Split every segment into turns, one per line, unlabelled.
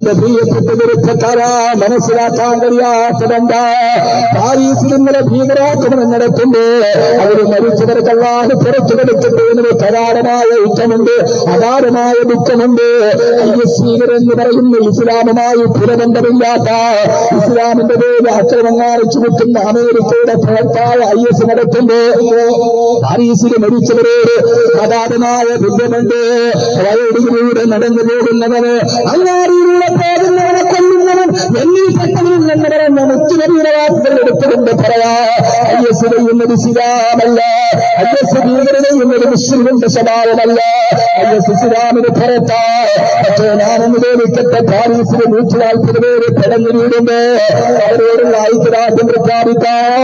പ്രിയപ്പെട്ട ചെറുപ്പക്കാരാ, മനസ്സിലാക്കാൻ കഴിയാത്തതെന്താ? പാരീസിൽ ഇന്നലെ ഭീകരാക്രമണം നടത്തുമ്പോ അവര് മരിച്ചവർക്കല്ലാതെ പുറത്തു കൊടുക്കപ്പെടുന്നത് കരാരമായ യുദ്ധമുണ്ട്, അകാരമായ ദുഃഖമുണ്ട്. IS എന്ന് പറയുന്ന ഇസ്ലാമുമായി പുരബന്ധമില്ലാത്ത, ഇസ്ലാമിന്റെ പേര് അക്രമങ്ങൾ ചുമത്തുന്ന അമേരിക്കയുടെ പ്രവർത്തായ IS നടത്തുമ്പോ പാരീസിൽ മരിച്ചവരോട് അകാരമായ ദുഃഖമുണ്ട്. വയലിലൂടെ നടന്നു പോകുന്നവന്, അങ്ങാടിയിലൂടെ പോകുന്നവനെ കൊല്ലുന്നവൻ എന്നിൽ പെട്ടവൻ എന്ന് പറയുന്ന മുത്തുനബിയുടെ വാക്കുകൾ എടുത്തുകൊണ്ട് പറയാ, IS ചെയ്യുന്നത് ഇസ്ലാമല്ല, IS ഭീകരത ചെയ്യുന്നത് മുസ്ലിമിന്റെ സ്വഭാവമല്ല, IS ഇസ്ലാമിന് പുറത്താ. പക്ഷേ ഞാനെന്ന് തോന്നിക്കട്ടെ, പാരീസിലെ 140 പേര് പിടഞ്ഞു വീടുമ്പോ അവരോടുള്ള ഐക്യദാർഢ്യം പ്രഖ്യാപിക്കാം.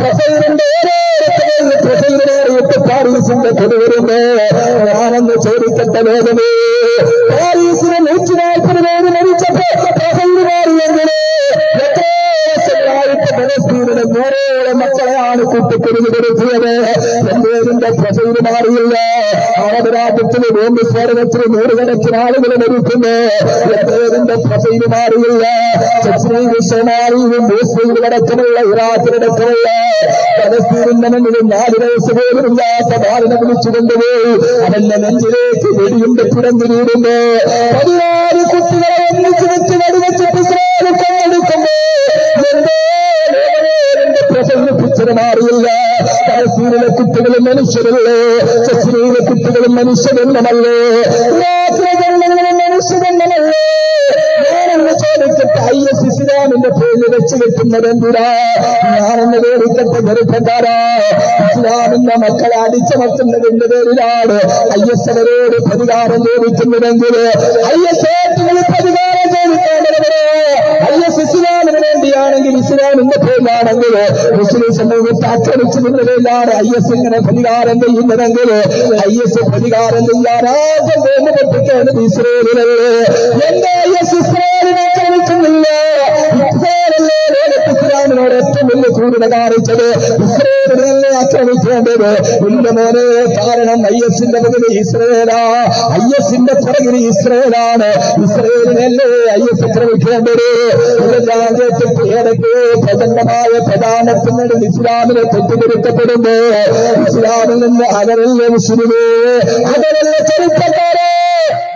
പാരീസിന്റെ കൊതുവരുമ്പോ ഞാനെന്ന് ചോദിക്കട്ടെ, വേദനേ പാരീസിലെ 140 പേര് മരിച്ചപ്പോ മാറിയെങ്കില് പലസ്തീനിലെ 100 മക്കളെയാണ് കൂട്ടിക്കൊടുങ്ങി കൊടുത്തിയത്. എന്തേതിന്റെ പ്രസവിന് മാറിയില്ല. ആവരാജ്യത്തിന് ബോംബ് സ്ഫോടനത്തിന് 100 ആളുകൾ മരിക്കുന്നു. എന്തേതിന്റെ പ്രസവിന് മാറിയില്ല. ചെസ്നയും സോമാലിയും അടക്കമുള്ള ഇറാഖിലടക്കമുള്ള പലസ്തീനിന്റെ മണ്ണിൽ 4 വയസ്സ് പോലുമില്ലാത്ത ബാലനെ വിളിച്ചുകൊണ്ടുപോയി അവന്റെ നെഞ്ചിലേക്ക് വെടിയുണ്ട് പിടഞ്ഞു വീടുമ്പോ 14 കുട്ടികളെ ഒന്നിച്ചു വെച്ച് വെടിവെച്ചിട്ട് ഇസ്രായേൽ കൊണ്ടെടുക്കുമ്പോ പ്രസംഗിപ്പിച്ചത് മാറിയില്ല. പലസ്തീനിലെ കുട്ടികളും മനുഷ്യരല്ലേ, ചെസ്നയിലെ കുട്ടികളും മനുഷ്യരെന്നമല്ലേ, മനുഷ്യരെന്നമല്ലേ. ഞാനെന്ന് ചോദിക്കട്ടെ, IS ഇസ്ലാമിന്റെ പേരിൽ വെച്ച് കെട്ടുന്നത് എന്തിനാ? ഞാനെന്ന് ചോദിക്കട്ടെ, ചെറുപ്പക്കാരാ, ഇസ്ലാമിന്റെ മക്കളെ അടിച്ചമർത്തുന്നതിന്റെ പേരിലാണ് IS അവരോട് പ്രതികാരം ചോദിക്കുന്നതെങ്കിൽ IS ഏറ്റവും പ്രതികാരം ചോദിക്കേണ്ടവരെ IS ഇസ്ലാമിന് വേണ്ടിയാണെങ്കിൽ, ഇസ്ലാമിന്റെ പേരിലാണെങ്കിൽ, മുസ്ലിം സമൂഹത്തെ ആക്രമിച്ചതിന്റെ പേരിലാണ് IS ഇങ്ങനെ പ്രതികാരം ചെയ്യുന്നതെങ്കിൽ IS പ്രതികാരം ചെയ്യാൻ ആദ്യം വേണ്ടി പൊട്ടിക്കേണ്ടത് ഇസ്രായേലിലല്ലേ. എന്റെ IS ഇസ്രായേലിനെ ആക്രമിക്കുന്നില്ല. ഇസ്രായേലല്ലേ ലോകത്ത് ഇസ്ലാമിനോട് ഏറ്റവും വലിയ ക്രൂരത കാണിച്ചത്. ഇസ്രായേലിനെ ആക്രമിക്കേണ്ടത് എന്റെ മോനെ. കാരണം ISന്റെ പുറകിൽ ഇസ്രായേലാ, ISന്റെ പുറകിൽ ഇസ്രായേലാണ്. ഇസ്രായേലിനല്ലേ IS ആക്രമിക്കേണ്ടത്. രാജ്യത്തിൽ ഏതൊക്കെ പ്രചണ്ഡമായ പ്രധാനത്തിനോട് ഇസ്ലാമിനെ തെറ്റിദ്ധരിക്കപ്പെടുമ്പോ ഇസ്ലാമിൽ നിന്ന് അകലല്ല മുസ്ലിമേ, അകലല്ല ചെറുപ്പക്കാരെ.